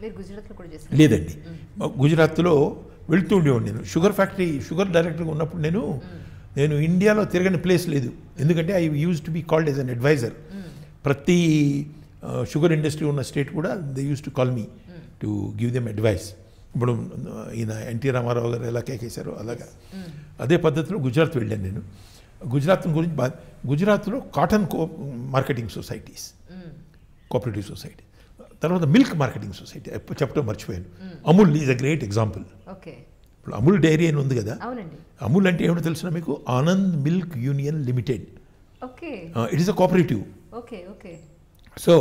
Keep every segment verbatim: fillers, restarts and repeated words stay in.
లేదండి, గుజరాత్లో వెళ్తూ ఉండేవాడు. నేను షుగర్ ఫ్యాక్టరీ షుగర్ డైరెక్టర్గా ఉన్నప్పుడు నేను నేను ఇండియాలో తిరగని ప్లేస్ లేదు. ఎందుకంటే I use to be called as an adviser. ప్రతి షుగర్ ఇండస్ట్రీ ఉన్న స్టేట్ కూడా they use to call me to give them advice. ఇప్పుడు ఈయన ఎన్టీ రామారావు గారు ఎలా కేకేశారో అలాగా అదే పద్ధతిలో గుజరాత్ వెళ్ళాను నేను. గుజరాత్ గురించి బా గుజరాత్లో cotton co marketing societies, cooperative society, తర్వాత మిల్క్ మార్కెటింగ్ సొసైటీ చెప్పడం మర్చిపోయాను. Amul is a great example. ఇప్పుడు అమూల్ డైరీ అని ఉంది కదా, అమూల్ అంటే ఏమిటో తెలుసిన మీకు? Anand milk union limited. It is a cooperative. So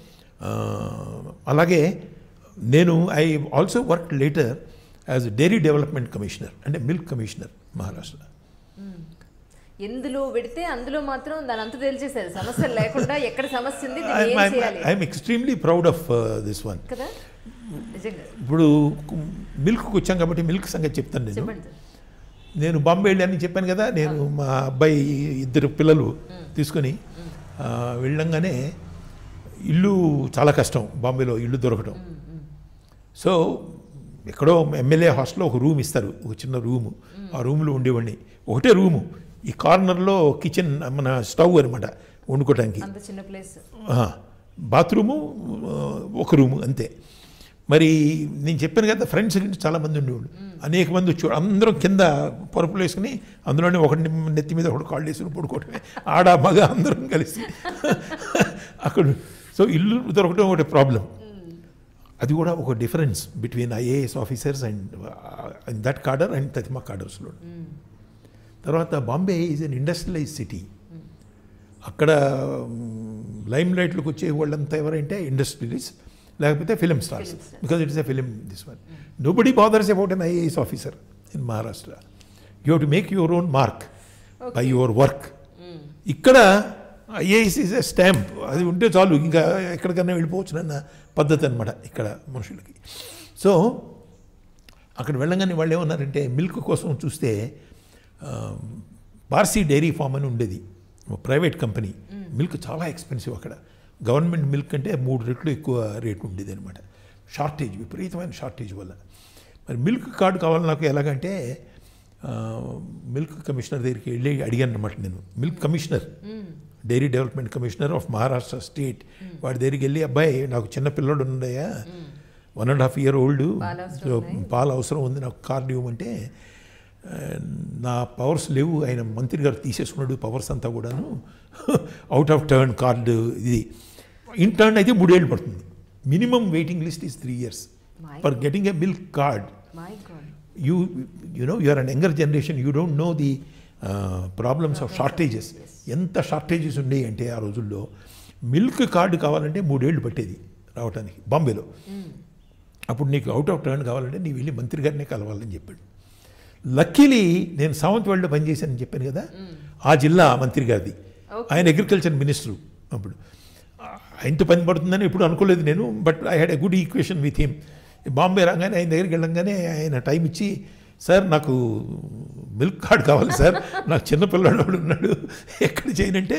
అలాగే నేను I also work later as dairy development commissioner, అంటే మిల్క్ కమిషనర్ మహారాష్ట్ర. ఎందులో పెడితే అందులో మాత్రం దాని అంతా తెలిసేసారు, సమస్యలు లేకుండా ఎక్కడ సమస్య ఉంది I'm extremely proud of this one కదా. ఇప్పుడు మిల్క్కి వచ్చాం కాబట్టి మిల్క్ సంగతి చెప్తాను నేను. నేను బాంబే వెళ్ళానని చెప్పాను కదా, నేను మా అబ్బాయి ఇద్దరు పిల్లలు తీసుకొని వెళ్ళంగానే ఇల్లు చాలా కష్టం బాంబేలో ఇల్లు దొరకటం. సో ఎక్కడో ఎమ్మెల్యే హాస్టల్లో ఒక రూమ్ ఇస్తారు, ఒక చిన్న రూము. ఆ రూమ్లో ఉండేవాడిని. ఒకటే రూము, ఈ కార్నర్లో కిచెన్, మన స్టవ్ అనమాట వండుకోవడానికి, బాత్రూము ఒక రూము అంతే. మరి నేను చెప్పాను కదా, ఫ్రెండ్స్ చాలామంది ఉండేవాళ్ళు, అనేక మంది వచ్చేవాడు. అందరం కింద పరుపులు వేసుకుని అందులోనే ఒకటి నెత్తి మీద ఒకటి కాళ్ళు వేసుకుని పడుకోవటమే, ఆడ మగ అందరం కలిసి అక్కడ. సో ఇల్లు దొరకడం ఒకటి ప్రాబ్లం. అది కూడా ఒక difference between IAS officers and in that cadre and తతిమా కార్డర్స్లో. తర్వాత Bombay is an industrialise city. అక్కడ లైమ్ లైట్లోకి వచ్చే వాళ్ళంతా ఎవరంటే ఇండస్ట్రియలిస్ట్, లేకపోతే film stars, because it is a film this one. Nobody bothers about an IAS officer in Maharashtra. You have to make your own mark by your work. ఇక్కడ IAS is a stamp, అది ఉంటే చాలు, ఇంకా ఎక్కడికన్నా వెళ్ళిపోవచ్చునన్న పద్ధతి అనమాట ఇక్కడ మనుషులకి. సో అక్కడ వెళ్ళగానే వాళ్ళు ఏమన్నారంటే, మిల్క్ కోసం చూస్తే పార్సీ డైరీ ఫామ్ అని ఉండేది, ప్రైవేట్ కంపెనీ. మిల్క్ చాలా ఎక్స్పెన్సివ్ అక్కడ. గవర్నమెంట్ మిల్క్ అంటే మూడు రెట్లు ఎక్కువ రేటు ఉండేది అనమాట. షార్టేజ్, విపరీతమైన షార్టేజ్ వల్ల. మరి మిల్క్ కార్డు కావాలి నాకు. ఎలాగంటే మిల్క్ కమిషనర్ దగ్గరికి వెళ్ళి అడిగాను అనమాట నేను. Milk commissioner, dairy development commissioner of Maharashtra state, వాడి దగ్గరికి వెళ్ళి, అబ్బాయి నాకు చిన్న పిల్లోడు ఉన్నాయా, one and half year old, so పాలు అవసరం ఉంది, నాకు కార్డు ఇవ్వమంటే, నా పవర్స్ లేవు, ఆయన మంత్రి గారు తీసేసుకున్నాడు పవర్స్ అంతా కూడాను, అవుట్ ఆఫ్ టర్న్ కార్డు ఇది. ఇన్ టర్న్ అయితే మూడేళ్ళు పడుతుంది. Minimum waiting list is three years for getting a milk card. You you know you are an younger generation, you don't know the problems of shortages. ఎంత shortages ఉండేవి అంటే ఆ రోజుల్లో. Milk card కావాలంటే మూడేళ్ళు పట్టేది రావడానికి బాంబేలో. అప్పుడు నీకు అవుట్ ఆఫ్ టర్న్ కావాలంటే నీ వెళ్ళి మంత్రి గారినే కలవాలని చెప్పాడు. లక్కీలీ నేను సావంతవాడలో పనిచేశానని చెప్పాను కదా, ఆ జిల్లా మంత్రి గారిది, ఆయన అగ్రికల్చర్ మినిస్టరు. అప్పుడు ఆయనతో పని పడుతుందని ఎప్పుడు అనుకోలేదు నేను, but I had a good equation with him. Bombay రాగానే ఆయన దగ్గరికి వెళ్ళంగానే ఆయన టైం ఇచ్చి, సార్ నాకు మిల్క్ కార్డ్ కావాలి సార్, నాకు చిన్న పిల్లవాడు ఉన్నాడు, ఎక్కడ చేయనంటే,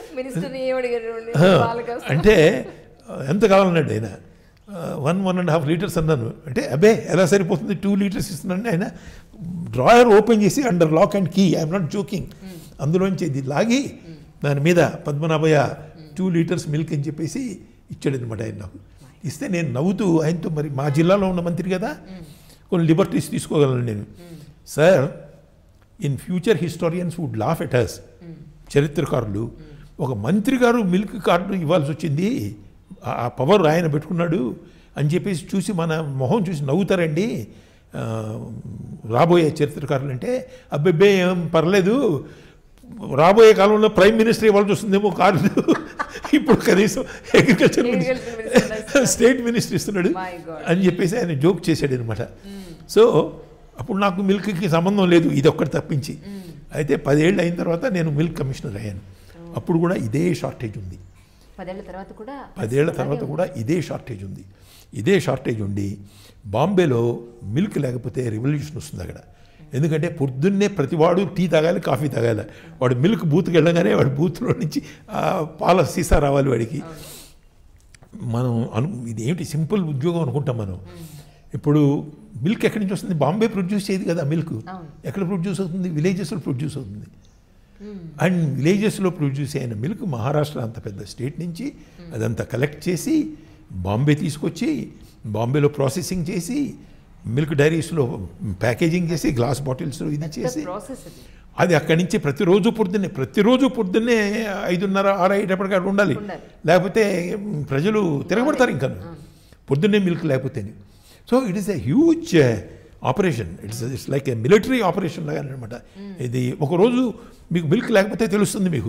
అంటే ఎంత కావాలన్నాడు ఆయన. One one and half litres అన్నాను. అంటే అబ్బే ఎలా సరిపోతుంది, టూ లీటర్స్ ఇస్తున్నాను. ఆయన డ్రాయర్ ఓపెన్ చేసి under lock and key, I'm not joking, అందులోంచి ఇది లాగి దాని మీద పద్మనాభయ్య టూ లీటర్స్ మిల్క్ అని చెప్పేసి ఇచ్చాడు అనమాట ఆయన నాకు. ఇస్తే నేను నవ్వుతూ ఆయనతో, మరి మా జిల్లాలో ఉన్న మంత్రి కదా, కొన్ని లిబర్టీస్ తీసుకోగలను నేను. Sir, in future historians would laugh at us, చరిత్రకారులు, ఒక మంత్రి గారు మిల్క్ కార్డు ఇవ్వాల్సి వచ్చింది, ఆ పవర్ ఆయన పెట్టుకున్నాడు అని చెప్పేసి చూసి మన మొహం చూసి నవ్వుతారండి రాబోయే చరిత్రకారులు. అంటే అబ్బెబ్బే ఏం పర్లేదు, రాబోయే కాలంలో ప్రైమ్ మినిస్టర్ ఇవ్వాల్సి వస్తుందేమో కార్డు, ఇప్పుడు కనీసం అగ్రికల్చర్ మినిస్టర్ స్టేట్ మినిస్టర్ ఇస్తున్నాడు అని చెప్పేసి ఆయన జోక్ చేశాడు అనమాట. సో అప్పుడు నాకు మిల్క్కి సంబంధం లేదు, ఇది ఒక్కటి తప్పించి. అయితే పదేళ్ళు అయిన తర్వాత నేను మిల్క్ కమిషనర్ అయ్యాను. అప్పుడు కూడా ఇదే షార్టేజ్ ఉంది. పదేళ్ల తర్వాత కూడా పదేళ్ల తర్వాత కూడా ఇదే షార్టేజ్ ఉంది. ఇదే షార్టేజ్ ఉండి బాంబేలో మిల్క్ లేకపోతే రెవల్యూషన్ వస్తుంది అక్కడ. ఎందుకంటే పొద్దున్నే ప్రతివాడు టీ తాగాలి, కాఫీ తాగాలి. వాడు మిల్క్ బూత్కి వెళ్ళగానే వాడు బూత్లో నుంచి పాల సీసా రావాలి వాడికి. మనం అను ఇది ఏమిటి సింపుల్ ఉద్యోగం అనుకుంటాం మనం. ఇప్పుడు మిల్క్ ఎక్కడి నుంచి వస్తుంది? బాంబే ప్రొడ్యూస్ చేయదు కదా మిల్క్. ఎక్కడ ప్రొడ్యూస్ అవుతుంది? విలేజెస్లో ప్రొడ్యూస్ అవుతుంది. అండ్ విలేజెస్లో ప్రొడ్యూస్ అయిన మిల్క్ మహారాష్ట్ర అంత పెద్ద స్టేట్ నుంచి అదంతా కలెక్ట్ చేసి బాంబే తీసుకొచ్చి బాంబేలో ప్రాసెసింగ్ చేసి మిల్క్ డైరీస్లో ప్యాకేజింగ్ చేసి గ్లాస్ బాటిల్స్లో ఇది చేసి అది అక్కడి నుంచి ప్రతిరోజు పొద్దున్నే ప్రతిరోజు పొద్దున్నే ఐదున్నర ఆరు అయ్యేటప్పటికి అక్కడ ఉండాలి, లేకపోతే ప్రజలు తిరగబడతారు ఇంకా పొద్దున్నే మిల్క్ లేకపోతే. So it is a huge operation. It's it's like a military operation లాగా అనమాట. ఇది ఒకరోజు మీకు మిల్క్ లేకపోతే తెలుస్తుంది మీకు.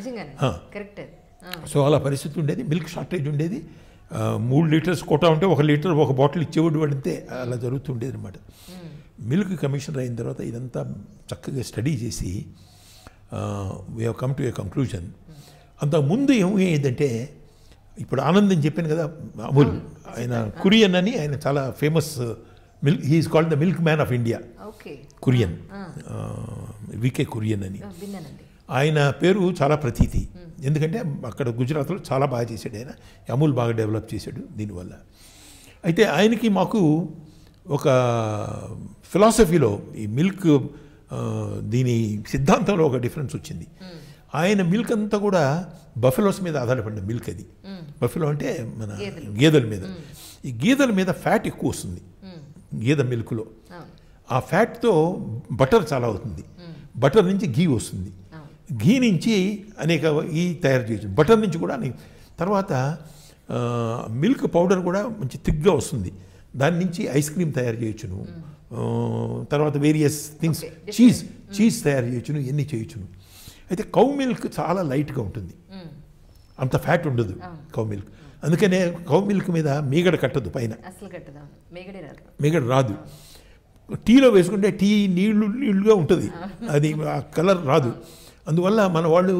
సో అలా పరిస్థితి ఉండేది. మిల్క్ షార్టేజ్ ఉండేది. మూడు లీటర్స్ కోటా ఉంటే ఒక లీటర్ ఒక బాటిల్ ఇచ్చేవాడు పడితే అలా జరుగుతుండేది అనమాట. మిల్క్ కమిషనర్ అయిన తర్వాత ఇదంతా చక్కగా స్టడీ చేసి we have come to a conclusion. అంతకుముందు ఏమయ్యేదంటే ఇప్పుడు ఆనంద్ చెప్పాను కదా అమూల్, ఆయన కురియన్ అని, ఆయన చాలా famous milk, he is called the milk man of India. Kurian, VK Kurian అని. ఆయన పేరు చాలా ప్రతీతి, ఎందుకంటే అక్కడ గుజరాత్లో చాలా బాగా చేశాడు ఆయన. అమూల్ బాగా డెవలప్ చేశాడు దీనివల్ల. అయితే ఆయనకి మాకు ఒక ఫిలాసఫీలో ఈ మిల్క్ దీని సిద్ధాంతంలో ఒక డిఫరెన్స్ వచ్చింది. ఆయన మిల్క్ అంతా కూడా బఫెలోస్ మీద ఆధారపడిన మిల్క్. అది బఫెలో అంటే మన గేదెల మీద. ఈ గేదెల మీద ఫ్యాట్ ఎక్కువ వస్తుంది గేదె మిల్క్లో. ఆ ఫ్యాట్తో బటర్ చాలా అవుతుంది. బటర్ నుంచి ఘీ వస్తుంది. ఘీ నుంచి అనేక ఈ తయారు చేయొచ్చు. బటర్ నుంచి కూడా అనేక. తర్వాత మిల్క్ పౌడర్ కూడా మంచి థిక్గా వస్తుంది. దాని నుంచి ఐస్ క్రీమ్ తయారు చేయొచ్చును. తర్వాత వేరియస్ థింగ్స్, చీజ్ చీజ్ తయారు చేయొచ్చును, ఎన్ని చేయొచ్చును. అయితే కౌ మిల్క్ చాలా లైట్గా ఉంటుంది, అంత ఫ్యాట్ ఉండదు కౌ మిల్క్. అందుకనే కౌ మిల్క్ మీద మీగడ కట్టదు, పైన మీగడ రాదు. టీలో వేసుకుంటే టీ నీళ్లు నీళ్లుగా ఉంటుంది, అది ఆ కలర్ రాదు. అందువల్ల మన వాళ్ళు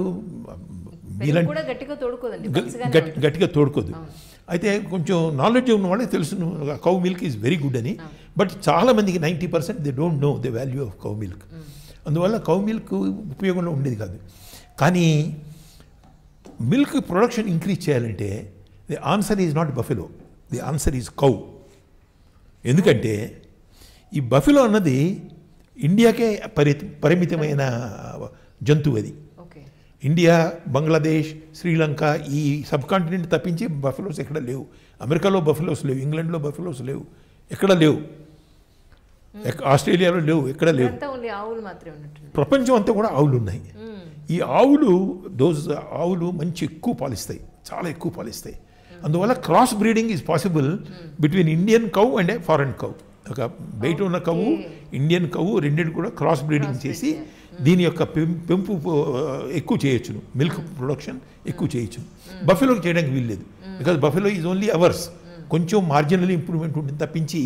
గట్టిగా తోడుకోదు. అయితే కొంచెం నాలెడ్జ్ ఉన్న వాళ్ళకి తెలుసు cow milk is very good అని. బట్ చాలామందికి ninety percent they don't know the value of cow milk. అందువల్ల కౌ మిల్క్ ఉపయోగంలో ఉండేది కాదు. కానీ మిల్క్ ప్రొడక్షన్ ఇంక్రీజ్ చేయాలంటే the answer is not buffalo, the answer is cow. ఎందుకంటే ఈ బఫెలో అన్నది ఇండియాకే పరి పరిమితమైన జంతువు. అది ఇండియా, బంగ్లాదేశ్, శ్రీలంక ఈ సబ్ కాంటినెంట్ తప్పించి బఫెలోస్ ఎక్కడ లేవు. అమెరికాలో బఫెలోస్ లేవు, ఇంగ్లాండ్లో బఫెలోస్ లేవు, ఎక్కడ లేవు, ఆస్ట్రేలియాలో లేవు, ఎక్కడ లేవు. ప్రపంచం అంతా కూడా ఆవులు ఉన్నాయి. ఈ ఆవులు దోస్ ఆవులు మంచి ఎక్కువ పాలిస్తాయి, చాలా ఎక్కువ పాలిస్తాయి. అందువల్ల cross breeding is possible between Indian cow and a foreign cow. ఒక బయట ఉన్న కవ్వు, ఇండియన్ కవ్వు రెండింటి కూడా క్రాస్ బ్రీడింగ్ చేసి దీని యొక్క పెంపు ఎక్కువ చేయొచ్చును, మిల్క్ ప్రొడక్షన్ ఎక్కువ చేయొచ్చు. బఫెలోకి చేయడానికి వీల్లేదు, because buffalo is only ours. కొంచెం మార్జినల్ ఇంప్రూవ్మెంట్ ఉంటుంది తప్పించి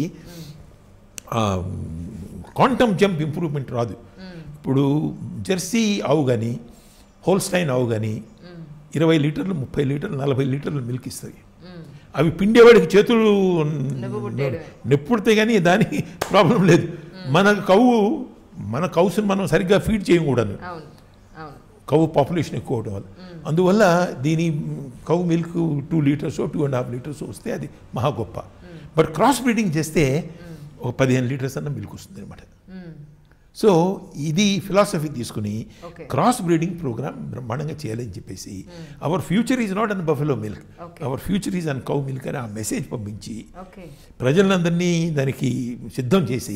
క్వాంటమ్ జంప్ ఇంప్రూవ్మెంట్ రాదు. ఇప్పుడు జెర్సీ ఆవు కానీ హోల్స్టైన్ ఆవు కానీ ఇరవై లీటర్లు, ముప్పై లీటర్లు, నలభై లీటర్లు మిల్క్ ఇస్తాయి. అవి పిండేవాడికి చేతులు నెప్పుడితే కానీ దానికి ప్రాబ్లం లేదు. మన కవ్వు మన కౌసుని మనం సరిగ్గా ఫీడ్ చేయకూడదు, కవ్వు పాపులేషన్ ఎక్కువ అవడం వల్ల. అందువల్ల దీని cow milk two litres two and half litres వస్తే అది మహా గొప్ప. బట్ క్రాస్ బ్రీడింగ్ చేస్తే ఒక పదిహేను లీటర్స్ అన్న మిల్క్ వస్తుంది అనమాట. సో ఇది ఫిలాసఫీ తీసుకుని క్రాస్ బ్రీడింగ్ ప్రోగ్రామ్ బ్రహ్మాండంగా చేయాలని చెప్పేసి our future is not on buffalo milk, our future is on cow milk అని ఆ మెసేజ్ పంపించి ప్రజలందరినీ దానికి సిద్ధం చేసి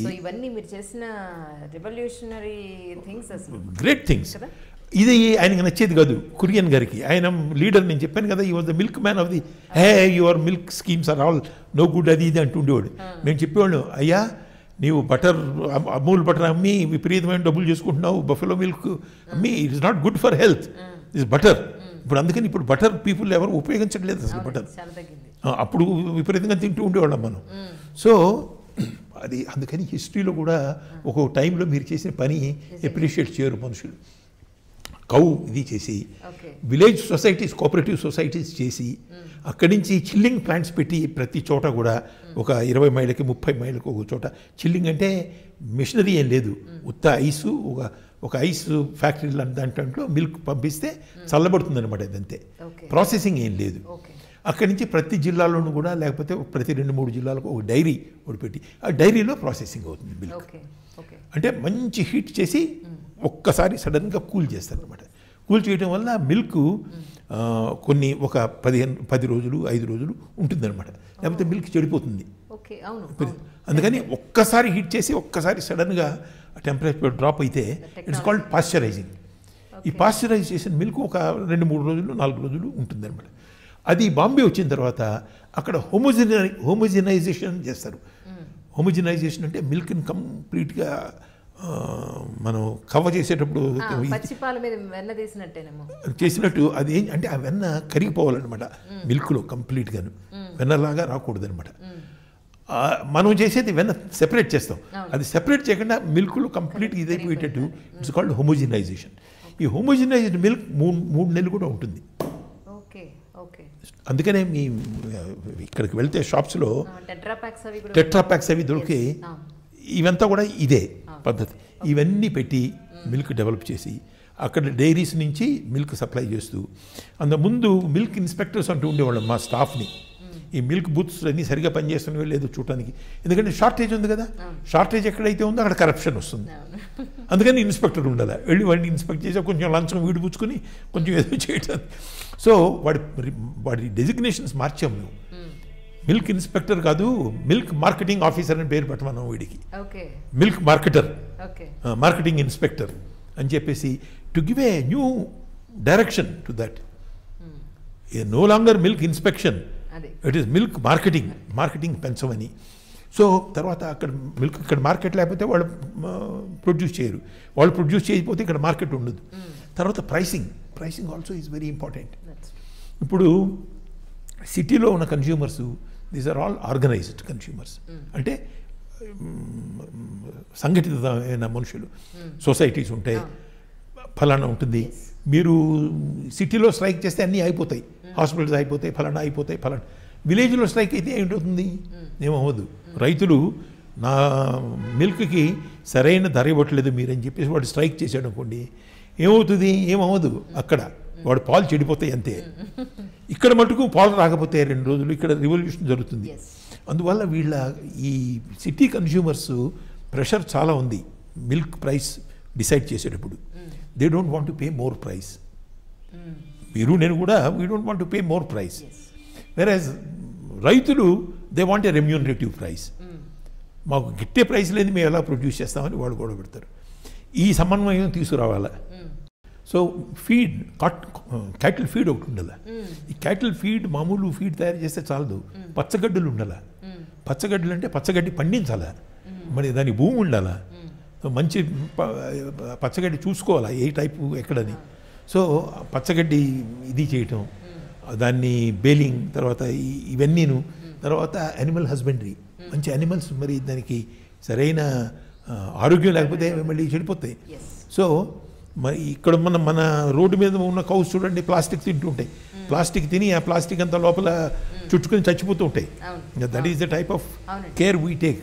గ్రేట్ థింగ్స్. ఇది ఆయనకి నచ్చేది కాదు కురియన్ గారికి. ఆయన లీడర్, నేను చెప్పాను కదా, ఈ was the milk man of the hey your milk schemes are all no good, అది ఇది అంటుండేవాడు. మేము చెప్పేవాళ్ళు, అయ్యా నీవు బటర్ అమూల్ బటర్ అమ్మి విపరీతమైన డబ్బులు చేసుకుంటున్నావు, బఫెలో మిల్క్ అమ్మి, it is not good for health, is butter. ఇప్పుడు అందుకని ఇప్పుడు బటర్ పీపుల్ ఎవరు ఉపయోగించట్లేదు అసలు బటర్. అప్పుడు విపరీతంగా తింటూ ఉండేవాళ్ళం మనం. సో అది అందుకని హిస్టరీలో కూడా ఒక టైంలో మీరు చేసిన పని అప్రిషియేట్ చేయరు మనుషులు. కౌ ఇది చేసి విలేజ్ సొసైటీస్, కోఆపరేటివ్ సొసైటీస్ చేసి అక్కడి నుంచి చిల్లింగ్ ప్లాంట్స్ పెట్టి ప్రతి చోట కూడా ఒక ఇరవై మైళ్ళకి ముప్పై మైళ్ళకి ఒక చోట చిల్లింగ్ అంటే మిషనరీ ఏం లేదు, ఉత్త ఐసు ఒక ఒక ఐస్ ఫ్యాక్టరీ దాంట్లో మిల్క్ పంపిస్తే చల్లబడుతుంది అనమాట. ఇదంతే, ప్రాసెసింగ్ ఏం లేదు. అక్కడి నుంచి ప్రతి జిల్లాలోనూ కూడా లేకపోతే ప్రతి రెండు మూడు జిల్లాలకు ఒక డైరీ ఒకటి పెట్టి ఆ డైరీలో ప్రాసెసింగ్ అవుతుంది మిల్క్. ఓకే ఓకే అంటే మంచి హీట్ చేసి ఒక్కసారి సడన్గా కూల్ చేస్తారు అనమాట. కూల్ చేయడం వల్ల మిల్క్ కొన్ని ఒక పదిహేను పది రోజులు ఐదు రోజులు ఉంటుందన్నమాట. లేకపోతే మిల్క్ చెడిపోతుంది. ఓకే అవును. అందుకని ఒక్కసారి హీట్ చేసి ఒక్కసారి సడన్గా టెంపరేచర్ డ్రాప్ అయితే ఇట్స్ కాల్డ్ పాశ్చరైజింగ్. ఈ పాశ్చరైజ్ చేసిన మిల్క్ ఒక రెండు మూడు రోజులు నాలుగు రోజులు ఉంటుందన్నమాట. అది బాంబే వచ్చిన తర్వాత అక్కడ హోమోజినై హోమోజినైజేషన్ చేస్తారు. హోమోజినైజేషన్ అంటే మిల్క్ని కంప్లీట్గా మనం కవర్ చేసేటప్పుడు చేసినట్టు అది ఏం అంటే ఆ వెన్న కరిగిపోవాలన్నమాట మిల్క్లో కంప్లీట్గాను. వెన్నలాగా రాకూడదు అనమాట. మనం చేసేది వెన్న సెపరేట్ చేస్తాం. అది సెపరేట్ చేయకుండా మిల్క్లో కంప్లీట్గా ఇదైపోయేటట్టు ఇట్స్ కాల్డ్ హోమోజినైజేషన్. ఈ హోమోజినైజ్డ్ మిల్క్ మూడు మూడు నెలలు కూడా ఉంటుంది. అందుకనే మీ ఇక్కడికి వెళ్తే షాప్స్లో టెట్రాప్యాక్స్ అవి దొరికి ఇవంతా కూడా ఇదే పద్ధతి. ఇవన్నీ పెట్టి మిల్క్ డెవలప్ చేసి అక్కడ డైరీస్ నుంచి మిల్క్ సప్లై చేస్తూ అంత ముందు మిల్క్ ఇన్స్పెక్టర్స్ అంటూ ఉండేవాళ్ళం మా స్టాఫ్ని. ఈ మిల్క్ బూత్స్ అన్నీ సరిగా పనిచేస్తున్నాయో లేదో చూడటానికి. ఎందుకంటే షార్టేజ్ ఉంది కదా, షార్టేజ్ ఎక్కడైతే ఉందో అక్కడ కరప్షన్ వస్తుంది. అందుకని ఇన్స్పెక్టర్ ఉండాలి. వెళ్ళి వాడిని ఇన్స్పెక్ట్ చేసి కొంచెం లంచం వీడి పుచ్చుకొని కొంచెం ఏదో చేయటం. సో వాడి వాడి డెసిగ్నేషన్స్ మార్చాం మేము. మిల్క్ ఇన్స్పెక్టర్ కాదు, మిల్క్ మార్కెటింగ్ ఆఫీసర్ అని పేరు పెట్టమన్నాం వీడికి. మిల్క్ మార్కెటర్, మార్కెటింగ్ ఇన్స్పెక్టర్ అని చెప్పేసి to give a new direction to that. No longer milk inspection, it is milk marketing, marketing పెంచమని. సో తర్వాత అక్కడ మిల్క్ ఇక్కడ మార్కెట్ లేకపోతే వాళ్ళు ప్రొడ్యూస్ చేయరు. వాళ్ళు ప్రొడ్యూస్ చేయకపోతే ఇక్కడ మార్కెట్ ఉండదు. తర్వాత pricing, pricing also is very important. ఇప్పుడు సిటీలో ఉన్న consumers these are all organised consumers. అంటే సంఘటితమైన మనుషులు, సొసైటీస్ ఉంటాయి, ఫలానా ఉంటుంది. మీరు సిటీలో స్ట్రైక్ చేస్తే అన్నీ అయిపోతాయి, హాస్పిటల్స్ అయిపోతాయి, ఫలానా అయిపోతాయి, ఫలానా. విలేజ్లో స్ట్రైక్ అయితే ఏమిటవుతుంది? ఏమవ్వదు. రైతులు నా మిల్క్కి సరైన ధర ఇవ్వట్లేదు మీరని చెప్పేసి వాడు స్ట్రైక్ చేశాడు అనుకోండి, ఏమవుతుంది? ఏమవ్వదు. అక్కడ వాడు పాలు చెడిపోతాయి అంతే. ఇక్కడ మటుకు పాలు రాకపోతే రెండు రోజులు ఇక్కడ రివల్యూషన్ జరుగుతుంది. అందువల్ల వీళ్ళ ఈ సిటీ కన్స్యూమర్స్ ప్రెషర్ చాలా ఉంది మిల్క్ ప్రైస్ డిసైడ్ చేసేటప్పుడు. They don't want to pay more price. మీరు నేను కూడా we don't want to pay more price. Whereas రైతులు they want a remunerative price. మాకు గిట్టే ప్రైస్ లేదు, మేము ఎలా ప్రొడ్యూస్ చేస్తామని వాళ్ళు కూడా పెడతారు. ఈ సమన్వయం తీసుకురావాలి. So feed cut cattle feed ఒకటి ఉండాలి. ఈ క్యాటిల్ ఫీడ్ మామూలు ఫీడ్ తయారు చేస్తే చాలదు, పచ్చగడ్డలు ఉండాలి. పచ్చగడ్డలు అంటే పచ్చగడ్డి పండించాలా, మరి దాని భూమి ఉండాలా, మంచి పచ్చగడ్డి చూసుకోవాలా ఏ టైపు ఎక్కడని. సో పచ్చగడ్డి ఇది చేయటం, దాన్ని బేలింగ్, తర్వాత ఇవన్నీను, తర్వాత యానిమల్ హస్బెండరీ, మంచి యానిమల్స్ మరి దానికి సరైన ఆరోగ్యం లేకపోతే మళ్ళీ చెడిపోతాయి. సో మరి ఇక్కడ మన మన రోడ్డు మీద ఉన్న కౌస్ చూడండి, ప్లాస్టిక్ తింటూ ఉంటాయి. ప్లాస్టిక్ తిని ఆ ప్లాస్టిక్ అంతా లోపల చుట్టుకుని చచ్చిపోతూ ఉంటాయి. That is the type of care we take.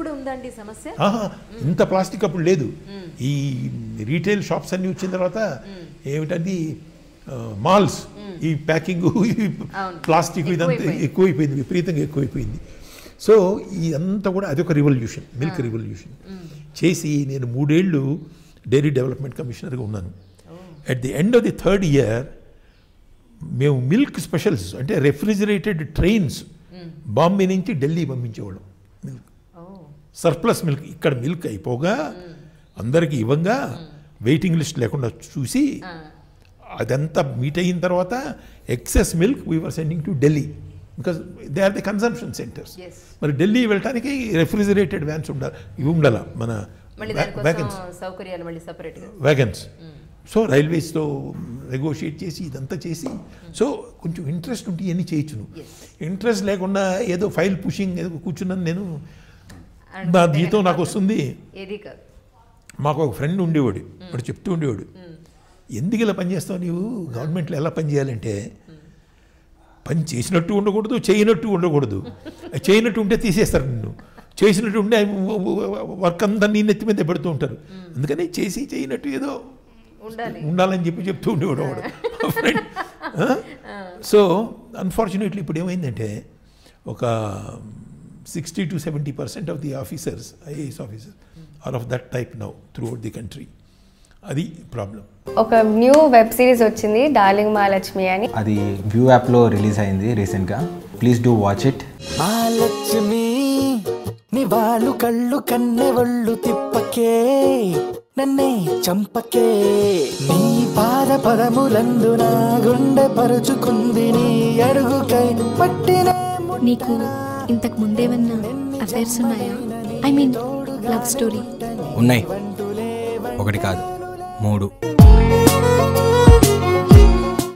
ఇంత ప్లాస్టిక్ అప్పుడు లేదు. ఈ రీటైల్ షాప్స్ అన్నీ వచ్చిన తర్వాత ఏమిటంది మాల్స్, ఈ ప్యాకింగ్, ప్లాస్టిక్ ఇదంతా ఎక్కువైపోయింది, విపరీతంగా ఎక్కువైపోయింది. సో ఇదంతా కూడా అదొక రివల్యూషన్, మిల్క్ రివల్యూషన్ చేసి నేను మూడేళ్ళు డైరీ డెవలప్మెంట్ కమిషనర్గా ఉన్నాను. At the end of the third year మేము మిల్క్ స్పెషల్స్ అంటే రెఫ్రిజిరేటెడ్ ట్రైన్స్ బాంబే నుంచి ఢిల్లీ పంపించేవాళ్ళం. మిల్క్ సర్ప్లస్ మిల్క్ ఇక్కడ మిల్క్ అయిపోగా అందరికీ ఇవ్వంగా వెయిటింగ్ లిస్ట్ లేకుండా చూసి అదంతా మీట్ అయిన తర్వాత excess milk we are sending to Delhi because they are the consumption centres. మరి ఢిల్లీ వెళ్ళటానికి రెఫ్రిజిరేటెడ్ వ్యాన్స్ ఉండాలి, ఇవి ఉండాల మన వ్యాగన్స్ వ్యాగన్స్. సో రైల్వేస్తో నెగోషియేట్ చేసి ఇదంతా చేసి, సో కొంచెం ఇంట్రెస్ట్ ఉంటే ఇవన్నీ చేయొచ్చును. ఇంట్రెస్ట్ లేకుండా ఏదో ఫైల్ పుషింగ్ ఏదో కూర్చున్నాను నేను, నా జీతం నాకు వస్తుంది. మాకు ఒక ఫ్రెండ్ ఉండేవాడు, వాడు చెప్తూ ఉండేవాడు, ఎందుకు ఇలా పనిచేస్తావు నీవు, గవర్నమెంట్లో ఎలా పనిచేయాలంటే పని చేసినట్టు ఉండకూడదు, చేయనట్టు ఉండకూడదు. చేయనట్టు ఉంటే తీసేస్తారు నిన్ను, చేసినట్టు ఉంటే వర్క్ అంతా నీ నెత్తి మీద పెడుతూ ఉంటారు. అందుకని చేసి చేయనట్టు ఏదో ఉండాలని చెప్పి చెప్తూ ఉండేవాడు వాడు ఫ్రెండ్. సో అన్ఫార్చునేట్లీ ఇప్పుడు ఏమైందంటే ఒక sixty to seventy percent of the officers IAS officers are of that type now throughout the country. అది ప్రాబ్లం. ఒక న్యూ వెబ్ సిరీస్ వచ్చింది డార్లింగ్ మహాలక్ష్మి అని, అది వ్యూ యాప్లో రిలీజ్ అయింది రీసెంట్గా. Please do watch it. Mahalakshmi నీ వాళ్ళు కళ్ళు కన్నె ఒళ్ళు తిప్పకే నన్నే చంపకే, నీ పాద పదములందు నా గుండె పరుచుకుంది నీ అడుగుకై పట్టిన. నీకు ఇంతకు ముందేమన్నా అఫైర్స్ ఉన్నాయా? I mean love story. ఉన్నాయి, ఒకటి కాదు మూడు.